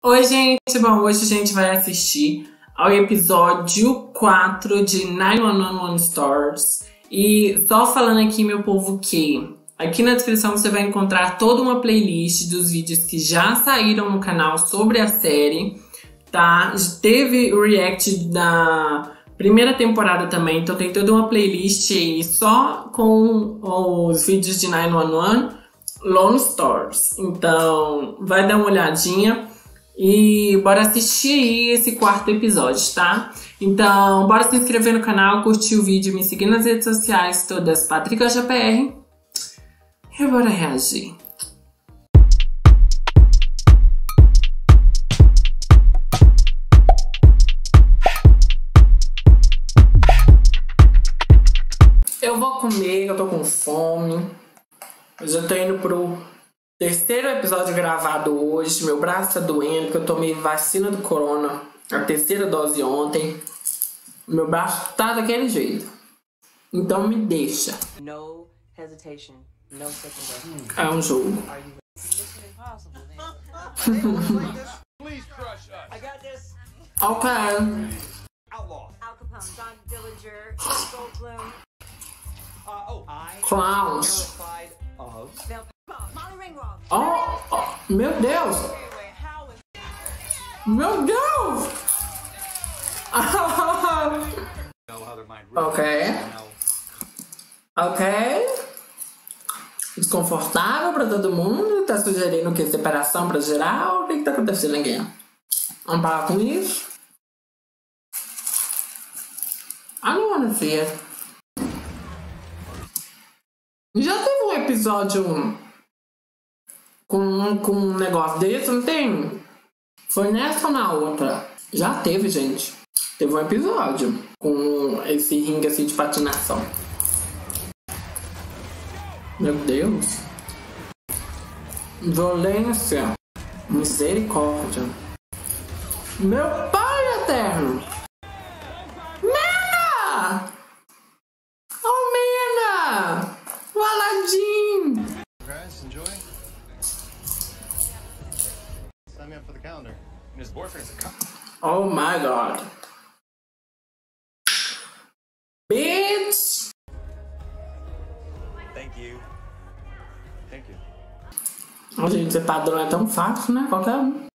Oi, gente! Bom, hoje a gente vai assistir ao episódio 4 de 911 Stores. E só falando aqui, meu povo, que aqui na descrição você vai encontrar toda uma playlist dos vídeos que já saíram no canal sobre a série, tá? Teve o react da primeira temporada também, então tem toda uma playlist aí só com os vídeos de 911 Lone Stores. Então, vai dar uma olhadinha. E bora assistir aí esse quarto episódio, tá? Então, bora se inscrever no canal, curtir o vídeo, me seguir nas redes sociais, todas PatricaJPR. E bora reagir. Eu vou comer, eu tô com fome. Eu já tô indo pro terceiro episódio gravado hoje. Meu braço tá doendo porque eu tomei vacina do corona, a terceira dose ontem. Meu braço tá daquele jeito. Então me deixa. No hesitation, no second guessing. É um jogo. Ok. Outlaw. Al Capone, Don Dillinger, Goldblum, Clowns. Terrified of. Molly Ringwald. Oh, meu Deus. Meu Deus. Know how their mind Ok. know. Ok. Desconfortável pra todo mundo. Tá sugerindo o que? Separação pra geral? O que tá acontecendo aqui? Vamos parar com isso? I don't wanna see it. Já teve um episódio com um negócio desse, não tem? Foi nessa ou na outra? Já teve, gente. Teve um episódio com esse ringue assim de patinação. Meu Deus. Violência. Misericórdia. Meu pai eterno. Mena! Oh, Mena! O Aladdin! Guys, enjoy. Sign me up for the calendar. And his boyfriend's a cop. Oh my God. Bitch! Thank you. Thank you. A gente, ser padrão é tão fácil, né? Qualquer um.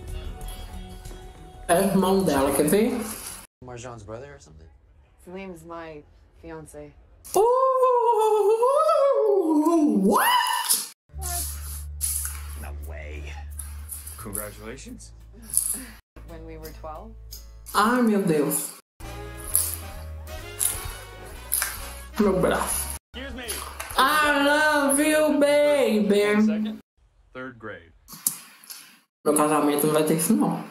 É irmão dela, quer ver? Marjan's brother or something? Salim's my fiance. What? No way. Congratulations. When we were 12. Ai, meu Deus. Meu braço. Excuse me. I love you, baby. Second. Third grade. Meu casamento não vai ter isso, não.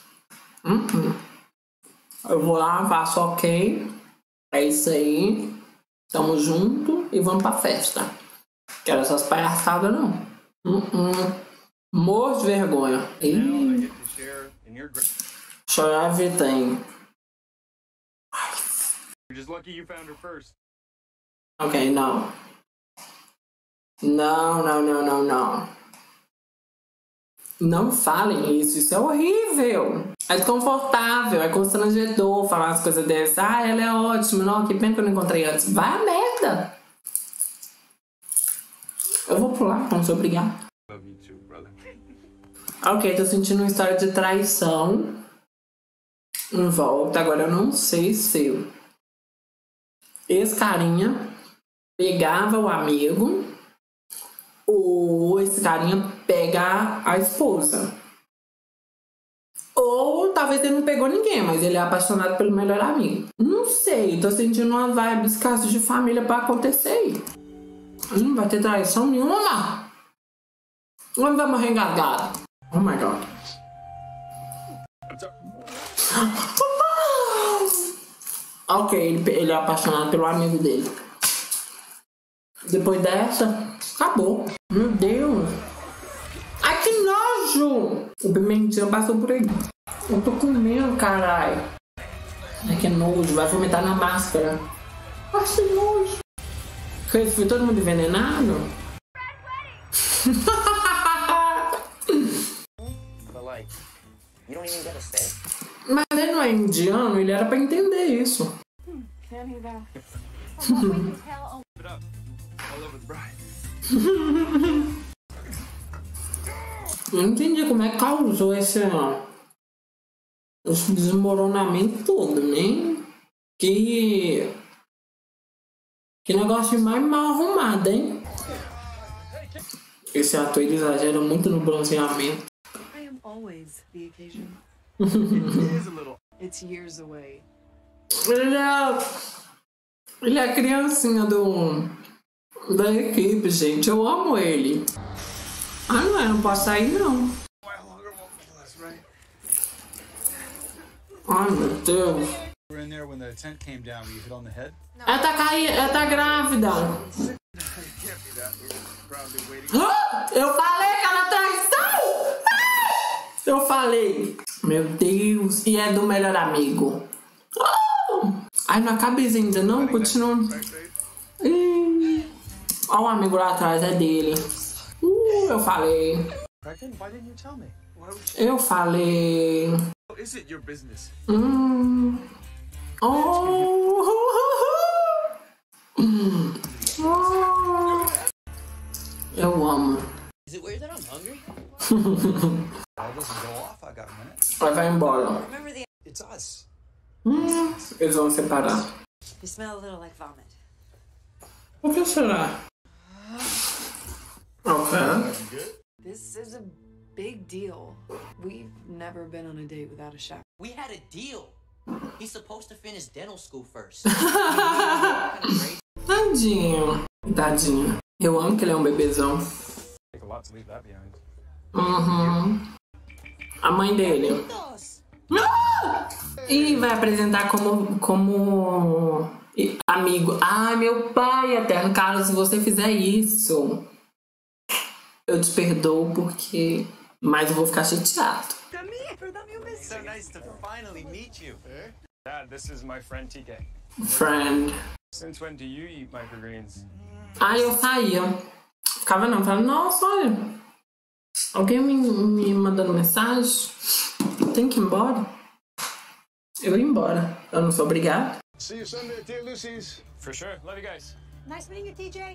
Eu vou lá, faço ok. É isso aí. Tamo junto e vamos pra festa. Quero essas palhaçadas, não. Morro de vergonha. Now I Ih, get to share in your grade. chave tem. You're just lucky you found her first. Ok, não. Não. Não falem isso é horrível. É desconfortável, é constrangedor falar as coisas dessas. Ah, ela é ótima, não, que pena que eu não encontrei antes. Vai a merda. Eu vou pular, não sou obrigada. Love you too, brother. Ok, tô sentindo uma história de traição em volta. Agora eu não sei se esse carinha pegava o amigo ou esse carinha pega a esposa. Ou talvez ele não pegou ninguém, mas ele é apaixonado pelo melhor amigo. Não sei, tô sentindo uma vibe de caso de família pra acontecer aí. Não vai ter traição nenhuma. Não vai morrer engasgado. Oh my God. Ok, ele é apaixonado pelo amigo dele. Depois dessa, acabou. Meu Deus. Ai, que nojo. O pimentinho passou por aí. Eu tô comendo, caralho. Ai, que nojo. Vai vomitar na máscara. Ai, que nojo. Foi todo mundo envenenado? But like, You don't even get a stay? Mas ele não é indiano, ele era pra entender isso. Fanny though. It up. All over the bride. Eu não entendi como é que causou esse desmoronamento todo, né? Que negócio mais mal arrumado, hein? Esse ator, ele exagera muito no bronzeamento. I am always the occasion. It is a little. It's years away. Ele é a criancinha da equipe, gente. Eu amo ele. Ah, não é? Não posso sair, não. Ai, meu Deus. You were in there when the tent came down. Were you hit on the head? Ela tá grávida. Eu falei que ela traição! Eu falei. Meu Deus. E é do melhor amigo. Ai, não acaba ainda, não? Continua. Olha o amigo lá atrás, é dele. Eu falei. Pregnant? Why didn't you tell me? Why would Eu falei. Is it your business? Eu amo. Is it weird that I'm hungry? I doesn't go off. I got a minute. Aí vai embora. Remember the. It's us. Eles vão separar. You smell a little like vomit. O que será? Ok. This is a big deal. We've never been on a date without a shower. We had a deal. He's supposed to finish dental school first. Tadinho. Tadinho. Eu amo que ele é um bebezão. Take a lot to leave that behind. A mãe dele. E vai apresentar como amigo. Ai, meu pai eterno. Carlos, se você fizer isso, eu te perdoo porque... Mas eu vou ficar chateado. So nice to finally meet you. Dad, this is my friend TK. Friend. Since when do you eat microgreens? Aí eu saía. Ficava não, falava, nossa, olha. Alguém me mandando mensagem. Tem que ir embora. Eu ia embora. Eu não sou obrigada. See you Sunday at Tia Lucy's. For sure. Love you guys. Nice meeting you, TJ.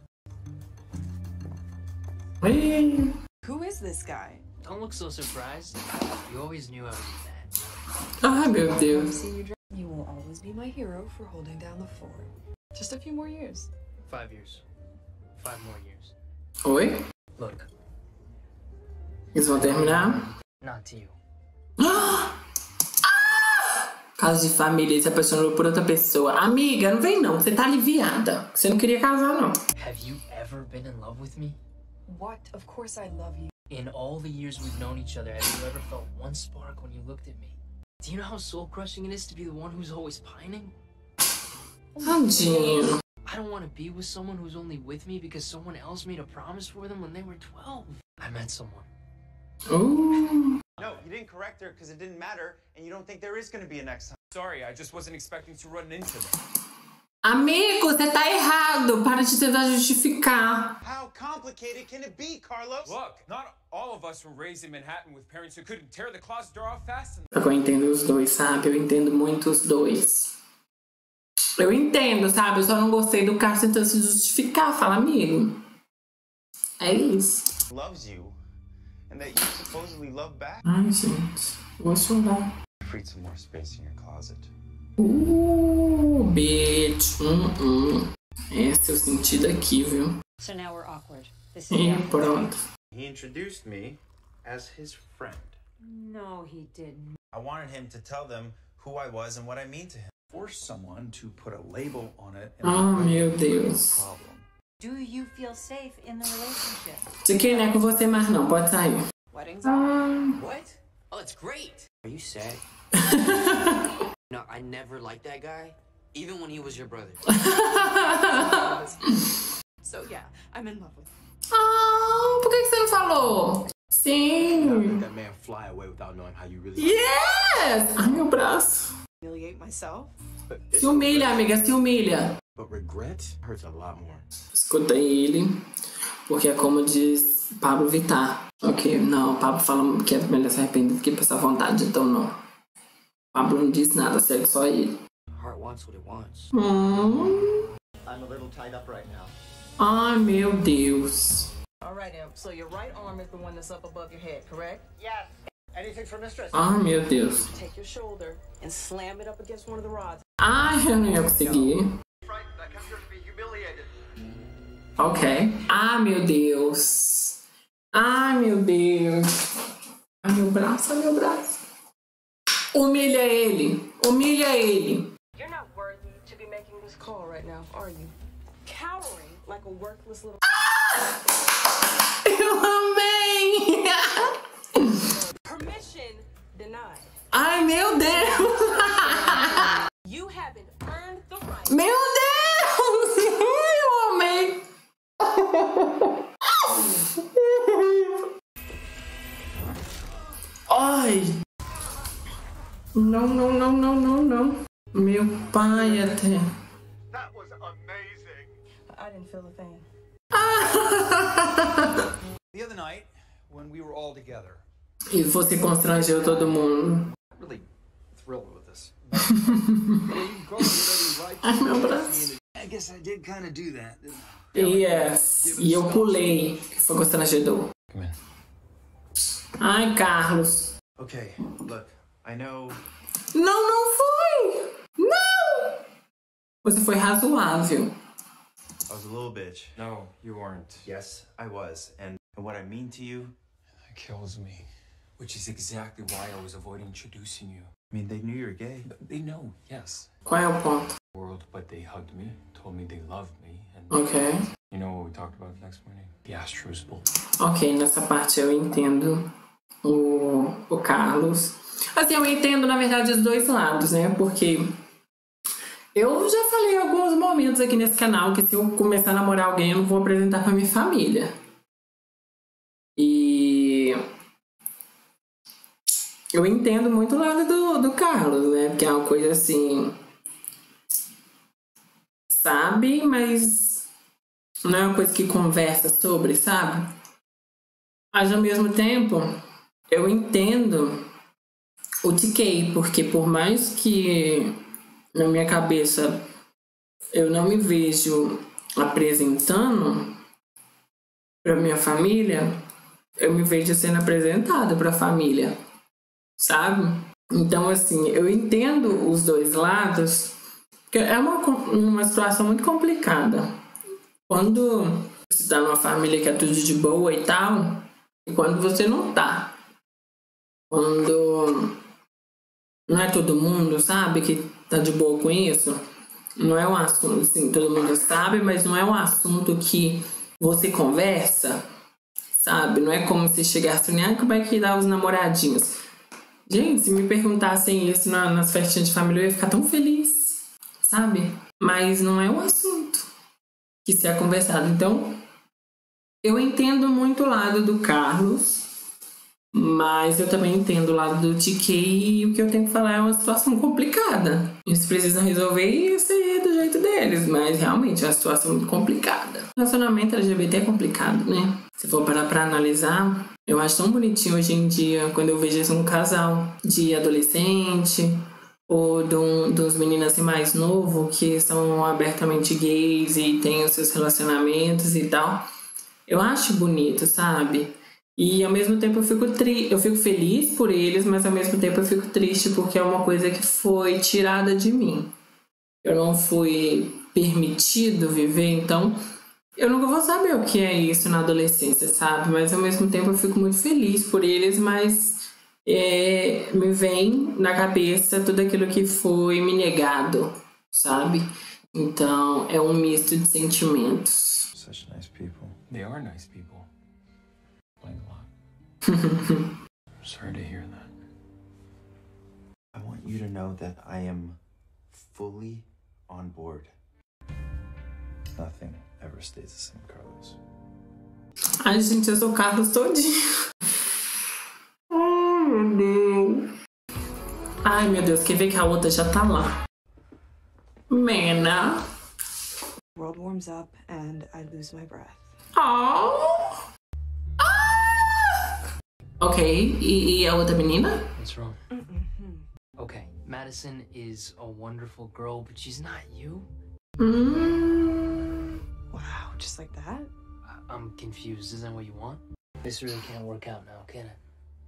Ei. Who is this guy? Don't look so surprised. You always knew I was bad. Ai, meu Deus. You will always be my hero for holding down the fort. Just a few more years. 5 years. 5 more years. Oi? Look, Eles vão terminar? not to you. Caso de família, ele se apaixonou por outra pessoa. Amiga, não vem não. Você tá aliviada. Você não queria casar, não. Have you ever been in love with me? What? Of course I love you. In all the years we've known each other, have you ever felt one spark when you looked at me? Do you know how soul-crushing it is to be the one who's always pining? Tadinho. I don't want to be with someone who's only with me because someone else made a promise for them when they were 12. I met someone. No, you didn't correct her because it didn't matter, and you don't think there is going to be a next time. Sorry, I just wasn't expecting to run into them. Amigo, você tá errado. Para de tentar justificar. How complicated can it be, Carlos? Look, not all of us were raised in Manhattan with parents who couldn't tear the closet door off fast enough. Eu entendo os dois, sabe? Eu entendo muito os dois. Eu entendo, sabe? Eu só não gostei do cara tentando se justificar. Fala, amigo. É isso. Loves you, and that you supposedly love back. Ai, gente. Vou chorar. Freed some more space in your closet. Bitch. Esse é o sentido aqui, viu? So now we're awkward. This is E pronto. He introduced me as his friend. No, he didn't. I wanted him to tell them who I was and what I mean to him. Force someone to put a label on it. Oh, meu Deus. Problem. Do you feel safe in the relationship? Isso aqui não é com você mais não. Pode sair. Wedding's on. What? Oh, it's great. Are you sad? No, I never liked that guy, even when he was your brother. So yeah, I'm in love with him. Ah, por que você não falou? Sim. That man fly away without knowing how you really Yes! Ai, meu braço. Humiliate myself. Se humilha, amiga, se humilha. But regret hurts a lot more. Escuta ele, porque é como diz Pablo Vittar. Ok, não, o Pablo fala que é melhor se arrepender do que passar vontade. verdade, então não. Pablo não disse nada, segue só ele. Heart wants what it wants. I'm a little tied up right now. Ai, meu Deus. All right, Em. So your right arm is the one that's up above your head, correct? Yes. Anything for mistress? Ai, meu Deus. Take your shoulder and slam it up against one of the rods. Ai, eu não ia conseguir. Frightened. I come here to be humiliated. Ok. Ai, meu Deus. Ai, meu Deus. Ai, meu braço, ai, meu braço. Humilha ele. Humilha ele. You're not worthy to be making this call right now, are you? Cowering like a worthless little... Eu amei. Permission denied. Ai, meu Deus. You haven't earned the right. Meu Deus. Eu amei. Ai. Não, não, não, não, não, não. Meu pai até. That was amazing. I didn't feel a thing. The other night, when we were all together, E você constrangeu todo mundo. really thrilled with this. Ai, meu braço. I guess I did kind of do that. Yes. E eu pulei. Foi constrangedor. Come in. Ai, Carlos. Okay, look, I know. Não, não foi. Não. Você foi razoável. I was a little bitch. No, you weren't. Yes, I was. And what I mean to you, That kills me. Which is exactly why I was avoiding introducing you. I mean, they knew you were gay. They know, yes. Qual é o ponto? World, but they hugged me, told me they loved me, and Ok. you know what we talked about the next morning? The Astros Bowl. Ok, nessa parte eu entendo o Carlos. Assim, eu entendo, na verdade, os dois lados, né? Porque eu já falei em alguns momentos aqui nesse canal que se eu começar a namorar alguém, eu não vou apresentar pra minha família. E eu entendo muito o lado do Carlos, né? Porque é uma coisa assim... Sabe, mas não é uma coisa que conversa sobre, sabe? Mas ao mesmo tempo, eu entendo o TK, porque por mais que na minha cabeça eu não me vejo apresentando para minha família, eu me vejo sendo apresentada para a família, sabe? Então, assim, eu entendo os dois lados, porque é uma situação muito complicada. Quando você tá numa família que é tudo de boa e tal, e quando você não tá. Quando não é todo mundo, sabe, que tá de boa com isso. Não é um assunto, assim, todo mundo sabe, mas não é um assunto que você conversa, sabe? Não é como se chegasse e como é que dá os namoradinhos. Gente, se me perguntassem isso nas festinhas de família, eu ia ficar tão feliz, sabe? Mas não é um assunto que se é conversado. Então, eu entendo muito o lado do Carlos, mas eu também entendo o lado do TK e o que eu tenho que falar é uma situação complicada. Eles precisam resolver isso aí do jeito deles, mas realmente é uma situação muito complicada. O relacionamento LGBT é complicado, né? Se for parar pra analisar, eu acho tão bonitinho hoje em dia quando eu vejo um casal de adolescente ou dos meninos assim mais novos que são abertamente gays e têm os seus relacionamentos e tal. Eu acho bonito, sabe? E ao mesmo tempo eu fico feliz por eles, mas ao mesmo tempo eu fico triste porque é uma coisa que foi tirada de mim. Eu não fui permitido viver, então eu nunca vou saber o que é isso na adolescência, sabe? Mas ao mesmo tempo eu fico muito feliz por eles, mas me vem na cabeça tudo aquilo que foi me negado, sabe? Então é um misto de sentimentos. Such nice people. They are nice people. Playing a lot. Sorry to hear that. I want you to know that I am fully on board. Nothing ever stays the same, Carlos. Ai, gente, eu sou o Carlos todinho. Ai, meu Deus. Ai, meu Deus, quer ver que a outra já tá lá. Mena. World warms up and I lose my breath. Oh. Ah! Ok, e a outra menina? What's wrong? Okay, Madison is a wonderful girl, but she's not you. Wow, just like that? I'm confused. Isn't that what you want? This really can't work out now, can it?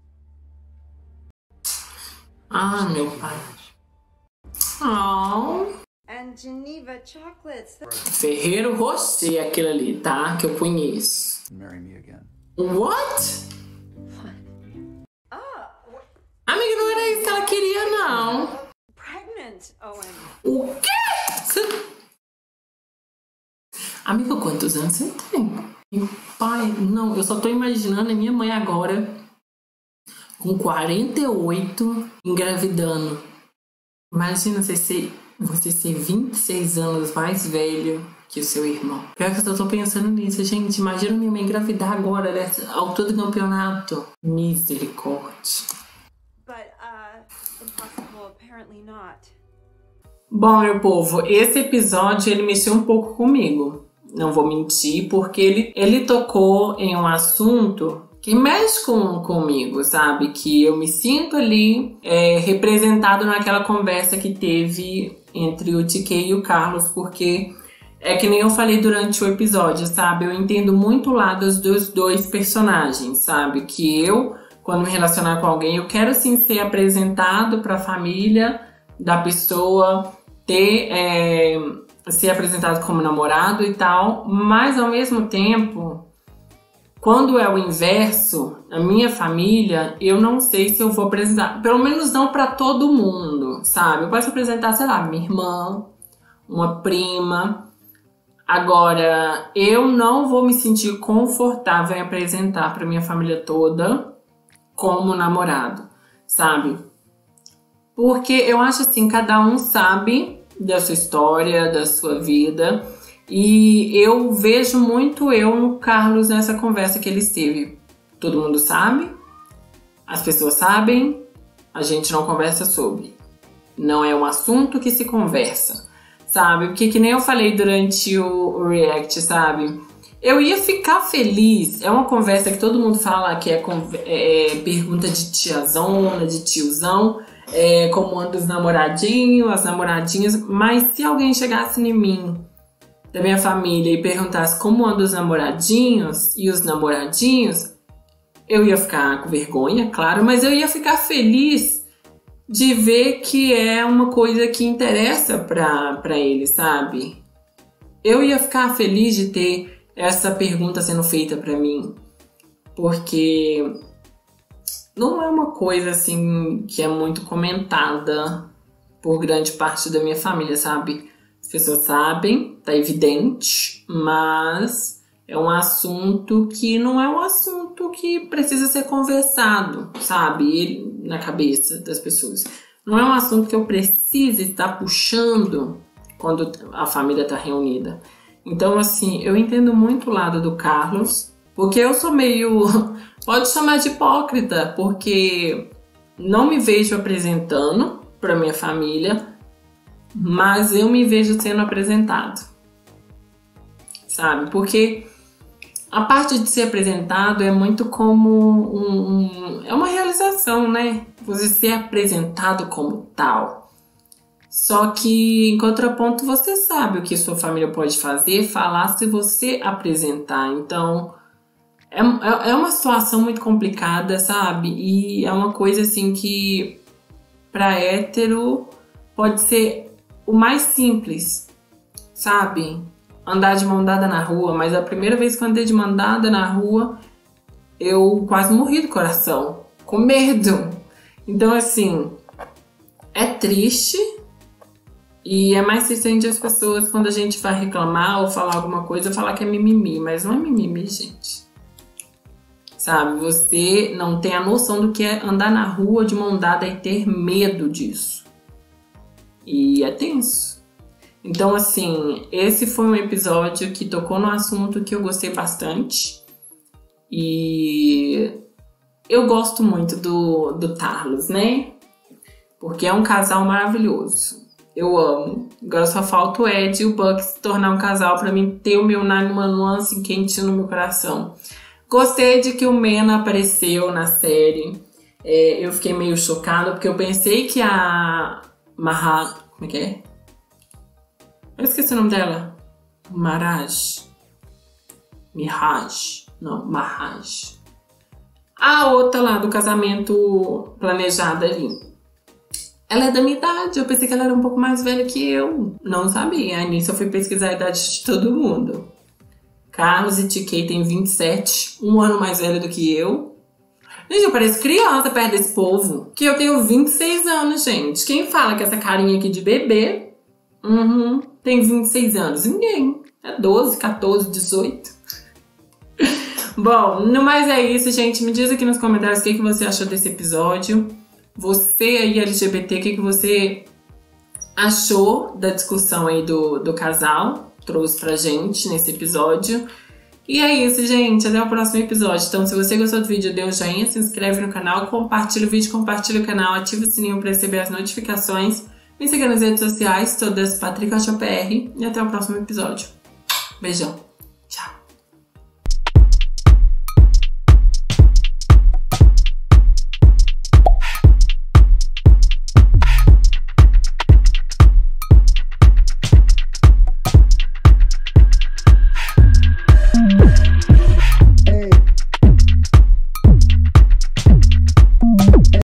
Ah, meu pai. Oh. And Geneva chocolates. Ferreiro Rocher, aquele ali, tá? Que eu conheço. Marry me again. What? Amiga, não era isso que ela queria, não. Pregnant, Owen. O quê? Amiga, quantos anos você tem? Meu pai, não, eu só tô imaginando a minha mãe agora com 48 engravidando. Imagina você ser 26 anos mais velho que o seu irmão. Pior que eu só tô pensando nisso, gente. Imagina minha mãe engravidar agora, nessa altura do campeonato. Misericórdia. But, impossible, apparently not. Bom, meu povo, esse episódio ele mexeu um pouco comigo. Não vou mentir, porque ele tocou em um assunto que mexe comigo, sabe? Que eu me sinto ali representado naquela conversa que teve entre o TK e o Carlos, porque é que nem eu falei durante o episódio, sabe? Eu entendo muito o lado dos dois personagens, sabe? Que eu, quando me relacionar com alguém, eu quero sim ser apresentado para a família da pessoa, ser apresentado como namorado e tal, mas ao mesmo tempo, quando é o inverso, a minha família, eu não sei se eu vou apresentar, pelo menos não para todo mundo, sabe? Eu posso apresentar, sei lá, minha irmã, uma prima. Agora, eu não vou me sentir confortável em apresentar para minha família toda como namorado, sabe? Porque eu acho assim, cada um sabe da sua história, da sua vida. E eu vejo muito eu no Carlos nessa conversa que eles teve. Todo mundo sabe, as pessoas sabem, a gente não conversa sobre. Não é um assunto que se conversa, sabe? Porque que nem eu falei durante o react, sabe? Eu ia ficar feliz. É uma conversa que todo mundo fala que é pergunta de tiazona, de tiozão. Como andam os namoradinhos, as namoradinhas. Mas se alguém chegasse em mim, da minha família, e perguntasse como andam os namoradinhos e os namoradinhos, eu ia ficar com vergonha, claro, mas eu ia ficar feliz de ver que é uma coisa que interessa pra ele, sabe? Eu ia ficar feliz de ter essa pergunta sendo feita pra mim, porque não é uma coisa assim que é muito comentada por grande parte da minha família, sabe? As pessoas sabem, tá evidente, mas é um assunto que não é um assunto que precisa ser conversado, sabe? Na cabeça das pessoas. Não é um assunto que eu precise estar puxando quando a família tá reunida. Então, assim, eu entendo muito o lado do Carlos, porque eu sou meio... Pode chamar de hipócrita, porque não me vejo apresentando para minha família, mas eu me vejo sendo apresentado, sabe? Porque a parte de ser apresentado é muito como é uma realização, né? Você ser apresentado como tal. Só que, em contraponto, você sabe o que sua família pode fazer, falar se você apresentar. Então, é uma situação muito complicada, sabe? E é uma coisa assim que, pra hétero, pode ser o mais simples, sabe? Andar de mão dada na rua, mas a primeira vez que eu andei de mão dada na rua, eu quase morri do coração, com medo. Então, assim, é triste e é mais triste as pessoas quando a gente vai reclamar ou falar alguma coisa, falar que é mimimi, mas não é mimimi, gente. Sabe, você não tem a noção do que é andar na rua de mão dada e ter medo disso. E é tenso. Então, assim, esse foi um episódio que tocou no assunto que eu gostei bastante. E eu gosto muito do Carlos, né? Porque é um casal maravilhoso. Eu amo. Agora só falta o Ed e o Buck se tornar um casal pra mim ter o meu 911 assim, quentinho no meu coração. Gostei de que o Mena apareceu na série. eu fiquei meio chocada, porque eu pensei que a como é que é? Eu esqueci o nome dela. Maharaj. A outra lá do casamento planejado ali. Ela é da minha idade. Eu pensei que ela era um pouco mais velha que eu. Não sabia. Aí nisso eu fui pesquisar a idade de todo mundo. Carlos e TK tem 27. Um ano mais velho do que eu. Gente, eu pareço criança perto desse povo. Que eu tenho 26 anos, gente. Quem fala que essa carinha aqui de bebê tem 26 anos? Ninguém. É 12, 14, 18. Bom, no mais é isso, gente. Me diz aqui nos comentários o que você achou desse episódio. Você aí, LGBT, o que você achou da discussão aí do casal? Trouxe pra gente nesse episódio. E é isso, gente. Até o próximo episódio. Então, se você gostou do vídeo, dê um joinha, se inscreve no canal, compartilha o vídeo, compartilha o canal, ativa o sininho pra receber as notificações. Me siga nas redes sociais, todas PatrickOchoPR. E até o próximo episódio. Beijão. Tchau.